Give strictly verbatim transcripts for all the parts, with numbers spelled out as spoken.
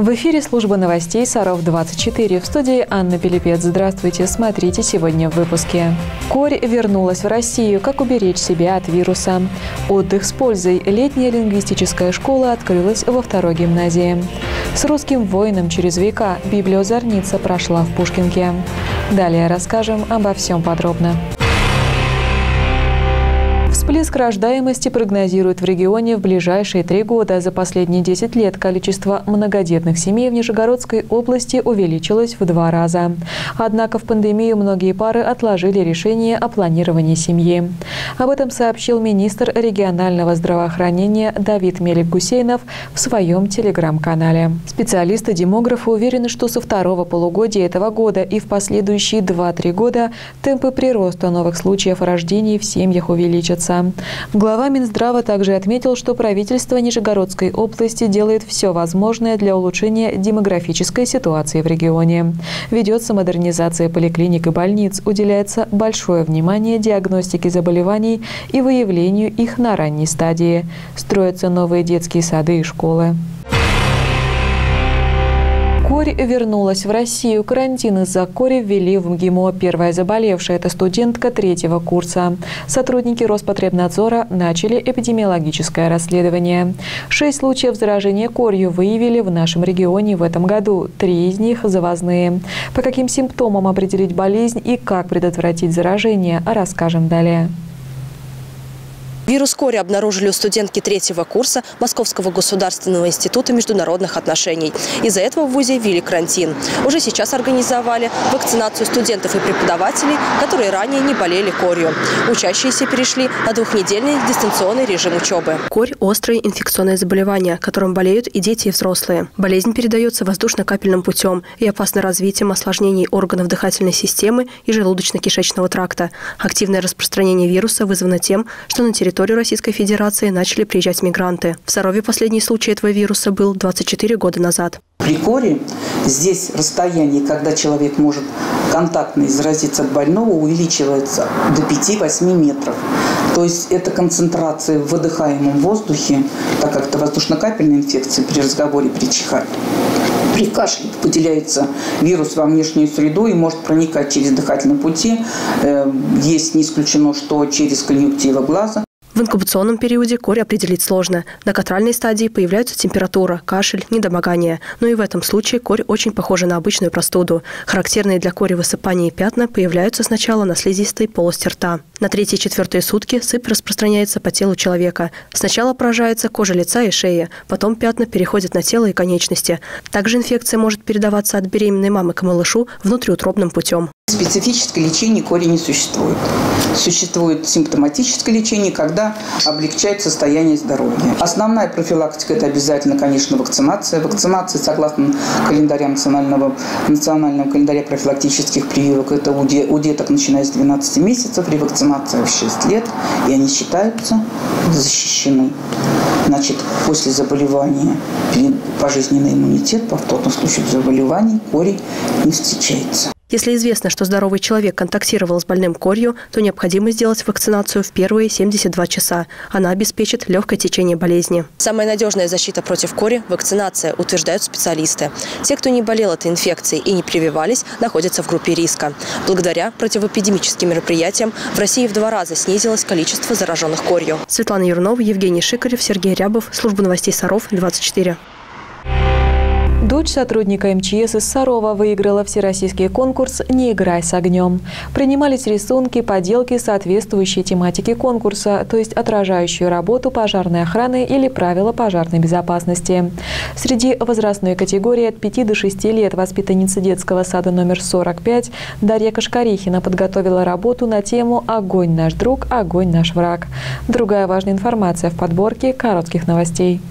В эфире служба новостей Саров двадцать четыре. В студии Анна Пилипец. Здравствуйте. Смотрите сегодня в выпуске. Корь вернулась в Россию. Как уберечь себя от вируса? Отдых с пользой. Летняя лингвистическая школа открылась во второй гимназии. С русским воином через века. Библиозорница прошла в Пушкинке. Далее расскажем обо всем подробно. Всплеск рождаемости прогнозируют в регионе в ближайшие три года. За последние десять лет количество многодетных семей в Нижегородской области увеличилось в два раза. Однако в пандемию многие пары отложили решение о планировании семьи. Об этом сообщил министр регионального здравоохранения Давид Мелик-Гусейнов в своем телеграм-канале. Специалисты-демографы уверены, что со второго полугодия этого года и в последующие два-три года темпы прироста новых случаев рождений в семьях увеличатся. Глава Минздрава также отметил, что правительство Нижегородской области делает все возможное для улучшения демографической ситуации в регионе. Ведется модернизация поликлиник и больниц, уделяется большое внимание диагностике заболеваний и выявлению их на ранней стадии. Строятся новые детские сады и школы. Корь вернулась в Россию. Карантин из-за кори ввели в МГИМО. Первая заболевшая – это студентка третьего курса. Сотрудники Роспотребнадзора начали эпидемиологическое расследование. Шесть случаев заражения корью выявили в нашем регионе в этом году. Три из них – завозные. По каким симптомам определить болезнь и как предотвратить заражение, расскажем далее. Вирус кори обнаружили у студентки третьего курса Московского государственного института международных отношений. Из-за этого в вузе ввели карантин. Уже сейчас организовали вакцинацию студентов и преподавателей, которые ранее не болели корью. Учащиеся перешли на двухнедельный дистанционный режим учебы. Корь – острое инфекционное заболевание, которым болеют и дети, и взрослые. Болезнь передается воздушно-капельным путем и опасна развитием осложнений органов дыхательной системы и желудочно-кишечного тракта. Активное распространение вируса вызвано тем, что на территории Российской Федерации начали приезжать мигранты. В Сарове последний случай этого вируса был двадцать четыре года назад. При коре здесь расстояние, когда человек может контактно заразиться от больного, увеличивается до пяти-восьми метров. То есть это концентрация в выдыхаемом воздухе, так как это воздушно-капельная инфекция при разговоре, при чихании. При кашле выделяется вирус во внешнюю среду и может проникать через дыхательные пути. Есть не исключено, что через конъюнктивы глаза. В инкубационном периоде корь определить сложно. На катральной стадии появляются температура, кашель, недомогание. Но и в этом случае корь очень похожа на обычную простуду. Характерные для кори высыпания и пятна появляются сначала на слизистой полости рта. На третьи-четвертые сутки сыпь распространяется по телу человека. Сначала поражается кожа лица и шеи, потом пятна переходят на тело и конечности. Также инфекция может передаваться от беременной мамы к малышу внутриутробным путем. Специфическое лечение кори не существует. Существует симптоматическое лечение, когда облегчает состояние здоровья. Основная профилактика – это обязательно, конечно, вакцинация. Вакцинация, согласно календарям национального, национального календаря профилактических прививок, это у, де, у деток, начиная с двенадцати месяцев, ревакцинация в шесть лет, и они считаются защищены. Значит, после заболевания пожизненный иммунитет, повторных случаев заболеваний кори не встречается. Если известно, что здоровый человек контактировал с больным корью, то необходимо сделать вакцинацию в первые семьдесят два часа. Она обеспечит легкое течение болезни. Самая надежная защита против кори – вакцинация, утверждают специалисты. Те, кто не болел этой инфекцией и не прививались, находятся в группе риска. Благодаря противоэпидемическим мероприятиям в России в два раза снизилось количество зараженных корью. Светлана Юрнова, Евгений Шикарев, Сергей Рябов. Служба новостей Саров двадцать четыре. Дочь сотрудника эм че эс из Сарова выиграла всероссийский конкурс «Не играй с огнем». Принимались рисунки, поделки, соответствующие тематике конкурса, то есть отражающую работу пожарной охраны или правила пожарной безопасности. Среди возрастной категории от пяти до шести лет воспитанница детского сада номер сорок пять Дарья Кашкарихина подготовила работу на тему «Огонь наш друг, огонь наш враг». Другая важная информация в подборке коротких новостей.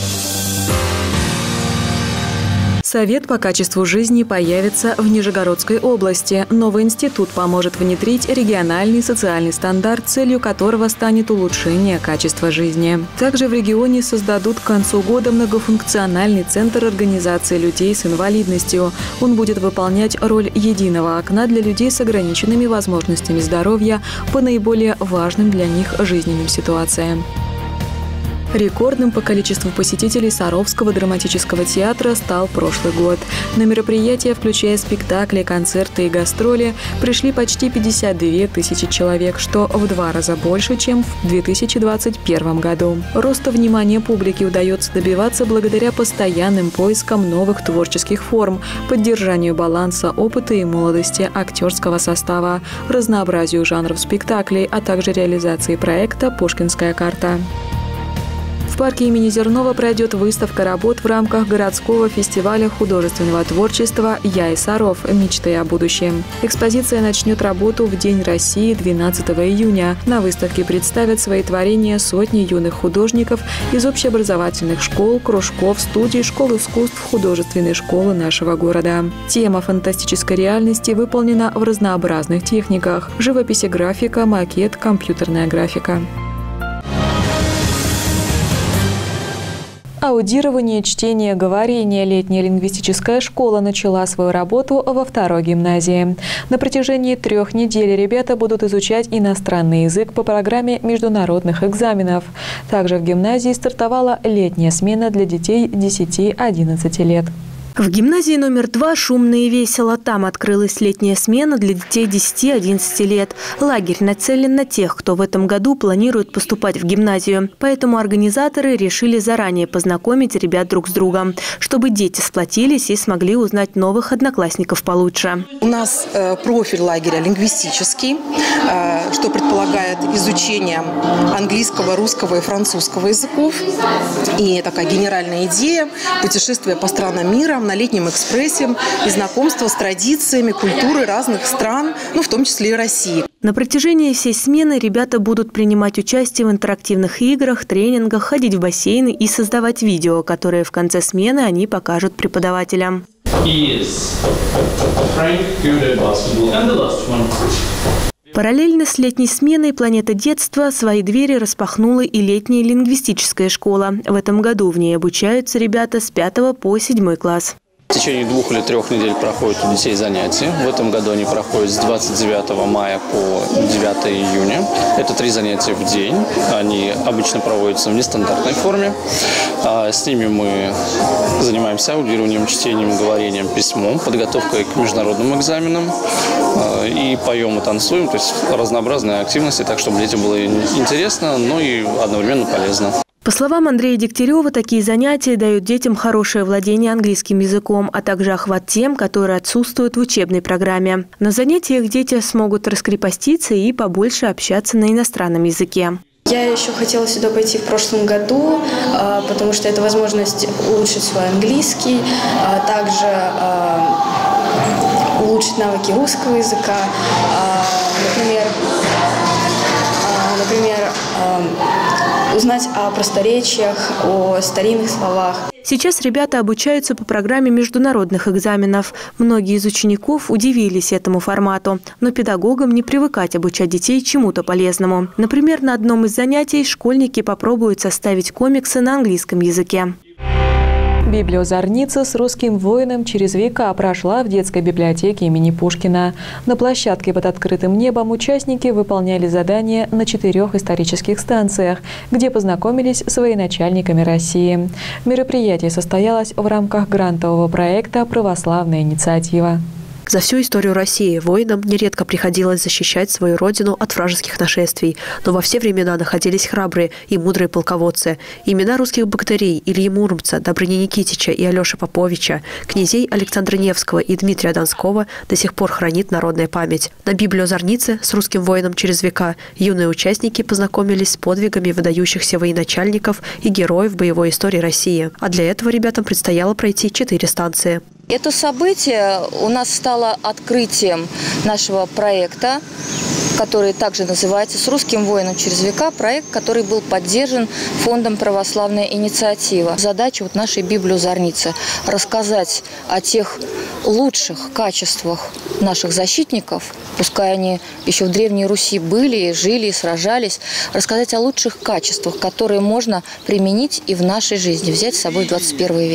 Совет по качеству жизни появится в Нижегородской области. Новый институт поможет внедрить региональный социальный стандарт, целью которого станет улучшение качества жизни. Также в регионе создадут к концу года многофункциональный центр организации людей с инвалидностью. Он будет выполнять роль единого окна для людей с ограниченными возможностями здоровья по наиболее важным для них жизненным ситуациям. Рекордным по количеству посетителей Саровского драматического театра стал прошлый год. На мероприятие, включая спектакли, концерты и гастроли, пришли почти пятьдесят две тысячи человек, что в два раза больше, чем в две тысячи двадцать первом году. Роста внимания публики удается добиваться благодаря постоянным поискам новых творческих форм, поддержанию баланса опыта и молодости актерского состава, разнообразию жанров спектаклей, а также реализации проекта «Пушкинская карта». В парке имени Зернова пройдет выставка работ в рамках городского фестиваля художественного творчества «Я и Саров. Мечты о будущем». Экспозиция начнет работу в День России двенадцатого июня. На выставке представят свои творения сотни юных художников из общеобразовательных школ, кружков, студий, школ искусств, художественной школы нашего города. Тема фантастической реальности выполнена в разнообразных техниках – живопись и графика, макет, компьютерная графика. Аудирование, чтение, говорение. Летняя лингвистическая школа начала свою работу во второй гимназии. На протяжении трех недель ребята будут изучать иностранный язык по программе международных экзаменов. Также в гимназии стартовала летняя смена для детей десяти-одиннадцати лет. В гимназии номер два шумно и весело. Там открылась летняя смена для детей десяти-одиннадцати лет. Лагерь нацелен на тех, кто в этом году планирует поступать в гимназию. Поэтому организаторы решили заранее познакомить ребят друг с другом, чтобы дети сплотились и смогли узнать новых одноклассников получше. У нас э, профиль лагеря лингвистический, э, что предполагает изучение английского, русского и французского языков. И такая генеральная идея – путешествие по странам мира на летнем экспрессе и знакомство с традициями, культурой разных стран, ну, в том числе и России. На протяжении всей смены ребята будут принимать участие в интерактивных играх, тренингах, ходить в бассейны и создавать видео, которые в конце смены они покажут преподавателям. Параллельно с летней сменой «Планета детства» свои двери распахнула и летняя лингвистическая школа. В этом году в ней обучаются ребята с пятого по седьмой класс. В течение двух или трех недель проходят у детей занятия. В этом году они проходят с двадцать девятого мая по девятого июня. Это три занятия в день. Они обычно проводятся в нестандартной форме. С ними мы занимаемся аудированием, чтением, говорением, письмом, подготовкой к международным экзаменам. И поем и танцуем. То есть разнообразные активности, так чтобы детям было интересно, но и одновременно полезно. По словам Андрея Дегтярева, такие занятия дают детям хорошее владение английским языком, а также охват тем, которые отсутствуют в учебной программе. На занятиях дети смогут раскрепоститься и побольше общаться на иностранном языке. Я еще хотела сюда пойти в прошлом году, потому что это возможность улучшить свой английский, также улучшить навыки русского языка, например, например, узнать о просторечиях, о старинных словах. Сейчас ребята обучаются по программе международных экзаменов. Многие из учеников удивились этому формату, но педагогам не привыкать обучать детей чему-то полезному. Например, на одном из занятий школьники попробуют составить комиксы на английском языке. Библиозорница с русским воином через века прошла в детской библиотеке имени Пушкина. На площадке под открытым небом участники выполняли задания на четырех исторических станциях, где познакомились с военачальниками России. Мероприятие состоялось в рамках грантового проекта «Православная инициатива». За всю историю России воинам нередко приходилось защищать свою родину от вражеских нашествий, но во все времена находились храбрые и мудрые полководцы. Имена русских богатырей Ильи Муромца, Добрыни Никитича и Алеши Поповича, князей Александра Невского и Дмитрия Донского до сих пор хранит народная память. На библиозорнице с русским воином через века юные участники познакомились с подвигами выдающихся военачальников и героев боевой истории России. А для этого ребятам предстояло пройти четыре станции. Это событие у нас стало открытием нашего проекта, который также называется «С русским воином через века», проект, который был поддержан фондом «Православная инициатива». Задача вот нашей библиозорницы – рассказать о тех лучших качествах наших защитников, пускай они еще в Древней Руси были, жили и сражались, рассказать о лучших качествах, которые можно применить и в нашей жизни, взять с собой в двадцать первый век.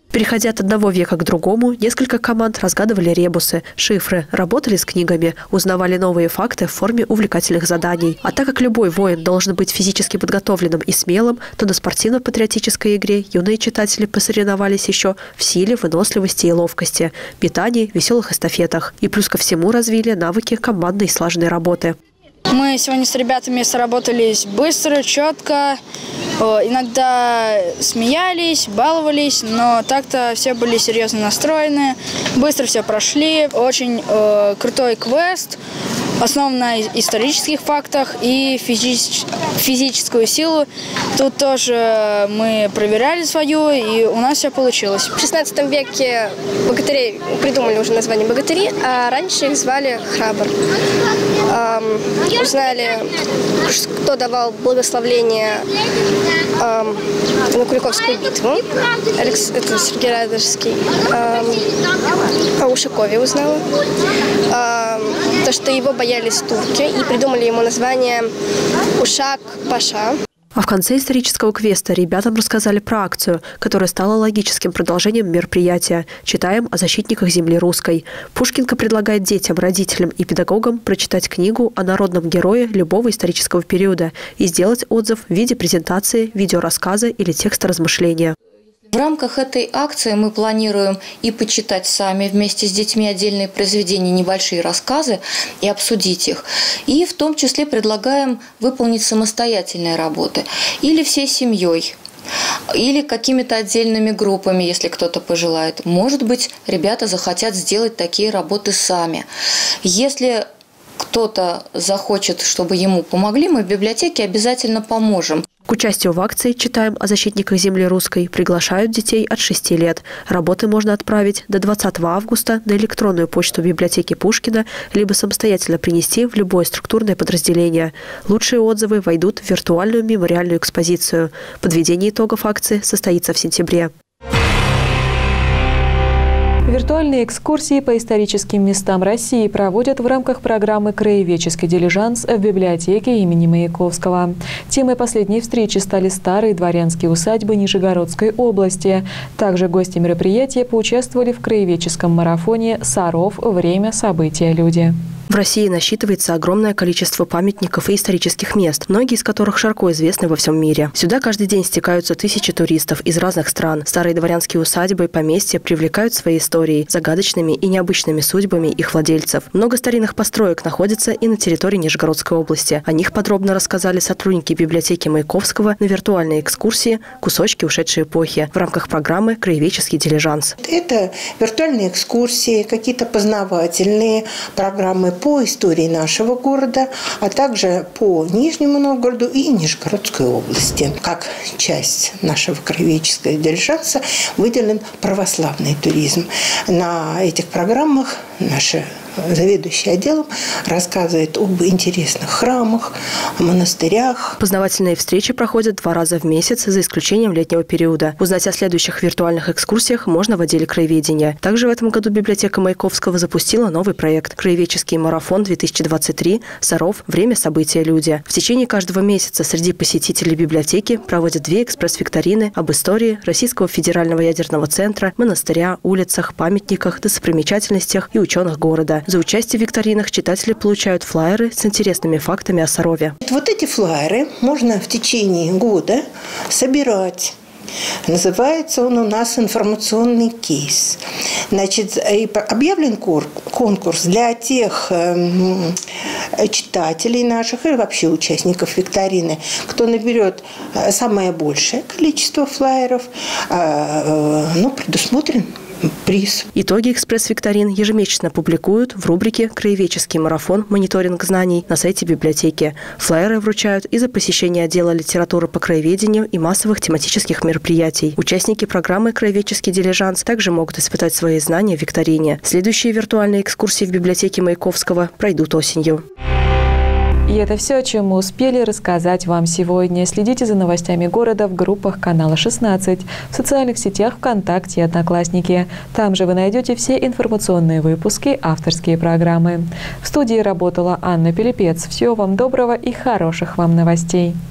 Переходя от одного века к другому, несколько команд разгадывали ребусы, шифры, работали с книгами, узнавали новые факты в форме увлекательных заданий. А так как любой воин должен быть физически подготовленным и смелым, то на спортивно-патриотической игре юные читатели посоревновались еще в силе, выносливости и ловкости, питании, веселых эстафетах. И плюс ко всему развили навыки командной и слаженной работы. Мы сегодня с ребятами сработались быстро, четко. Иногда смеялись, баловались, но так-то все были серьезно настроены. Быстро все прошли. Очень э, крутой квест. Основан на исторических фактах и физич... физическую силу. Тут тоже мы проверяли свою, и у нас все получилось. В шестнадцатом веке богатырей придумали уже название богатыри, а раньше их звали храбр. Эм, узнали, кто давал благословление эм, на Куликовскую битву. Алекс... Это Сергей Радожский. Эм, о Ушакове узнала. Эм, то, что его боялись турки, и придумали ему название Ушак-Паша. А в конце исторического квеста ребятам рассказали про акцию, которая стала логическим продолжением мероприятия. Читаем о защитниках земли русской. Пушкинка предлагает детям, родителям и педагогам прочитать книгу о народном герое любого исторического периода и сделать отзыв в виде презентации, видеорассказа или текста размышления. В рамках этой акции мы планируем и почитать сами вместе с детьми отдельные произведения, небольшие рассказы и обсудить их. И в том числе предлагаем выполнить самостоятельные работы или всей семьей, или какими-то отдельными группами, если кто-то пожелает. Может быть, ребята захотят сделать такие работы сами. Если кто-то захочет, чтобы ему помогли, мы в библиотеке обязательно поможем. К участию в акции «Читаем о защитниках земли русской» приглашают детей от шести лет. Работы можно отправить до двадцатого августа на электронную почту библиотеки Пушкина, либо самостоятельно принести в любое структурное подразделение. Лучшие отзывы войдут в виртуальную мемориальную экспозицию. Подведение итогов акции состоится в сентябре. Виртуальные экскурсии по историческим местам России проводят в рамках программы «Краеведческий дилижанс» в библиотеке имени Маяковского. Темой последней встречи стали старые дворянские усадьбы Нижегородской области. Также гости мероприятия поучаствовали в краеведческом марафоне «Саров. Время, события, люди». В России насчитывается огромное количество памятников и исторических мест, многие из которых широко известны во всем мире. Сюда каждый день стекаются тысячи туристов из разных стран. Старые дворянские усадьбы и поместья привлекают своей историей, загадочными и необычными судьбами их владельцев. Много старинных построек находится и на территории Нижегородской области. О них подробно рассказали сотрудники библиотеки Маяковского на виртуальной экскурсии «Кусочки ушедшей эпохи» в рамках программы «Краеведческий дилижанс». Это виртуальные экскурсии, какие-то познавательные программы по истории нашего города, а также по Нижнему Новгороду и Нижегородской области. Как часть нашего краеведческого дилижанса выделен православный туризм. На этих программах наши заведующий отделом рассказывает об интересных храмах, монастырях. Познавательные встречи проходят два раза в месяц, за исключением летнего периода. Узнать о следующих виртуальных экскурсиях можно в отделе краеведения. Также в этом году библиотека Маяковского запустила новый проект «Краеведческий марафон-две тысячи двадцать три. Саров. Время, события, люди». В течение каждого месяца среди посетителей библиотеки проводят две экспресс-викторины об истории Российского федерального ядерного центра, монастыря, улицах, памятниках, достопримечательностях и ученых города. За участие в викторинах читатели получают флаеры с интересными фактами о Сарове. Вот эти флаеры можно в течение года собирать. Называется он у нас информационный кейс. Значит, объявлен конкурс для тех читателей наших и вообще участников викторины, кто наберет самое большее количество флаеров, ну, предусмотрен приз. Итоги экспресс-викторин ежемесячно публикуют в рубрике «Краеведческий марафон. Мониторинг знаний» на сайте библиотеки. Флаеры вручают и за посещение отдела литературы по краеведению и массовых тематических мероприятий. Участники программы «Краеведческий дилижанс» также могут испытать свои знания в викторине. Следующие виртуальные экскурсии в библиотеке Маяковского пройдут осенью. И это все, о чем мы успели рассказать вам сегодня. Следите за новостями города в группах канала шестнадцать, в социальных сетях ВКонтакте и Одноклассники. Там же вы найдете все информационные выпуски, авторские программы. В студии работала Анна Пилипец. Всего вам доброго и хороших вам новостей.